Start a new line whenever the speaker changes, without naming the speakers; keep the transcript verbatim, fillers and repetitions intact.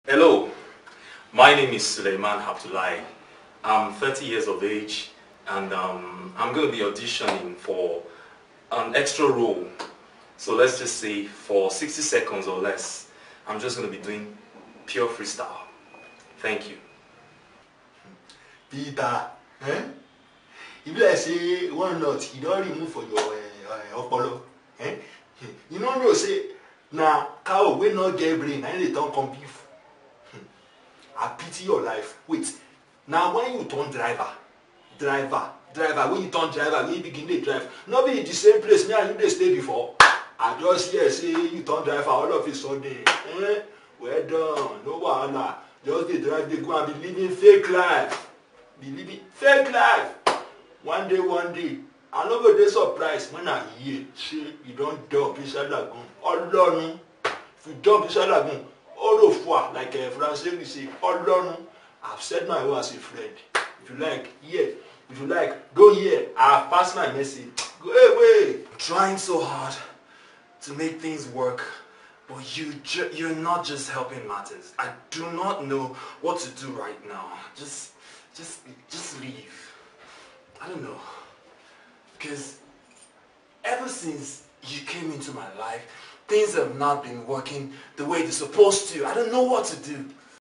Hello, my name is Suleiman Abdullahi. I'm thirty years of age and um, I'm going to be auditioning for an extra role. So let's just say for sixty seconds or less, I'm just going to be doing pure freestyle. Thank you.
Peter, eh? If like say one not, you don't remove for your uh, uh, opolo. Eh? You don't know say na cow wey not get brain, na they don't come beef. I pity your life. Wait, now when you turn driver, driver, driver, when you turn driver, when you begin to drive, not be the same place me and you they stay before. I just hear say you turn driver all of a sudden. Eh? Well done, no wahala. Just dey drive, dey go and be living fake life. Be living fake life. One day, one day, I no go dey surprised when I hear say you don dump inside lagoon. Ọlọ́run, if you dump inside lagoon, all of fois, like uh, Francais we say, Ọlọ́run, I've said my word as a friend. If you like, hear. If you like, go here. I've passed my message. Go away.
Trying so hard to make things work, but you ju you're not just helping matters. I do not know what to do right now. Just, just, just leave. I don't know, because ever since you came into my life, things have not been working the way they're supposed to. I don't know what to do.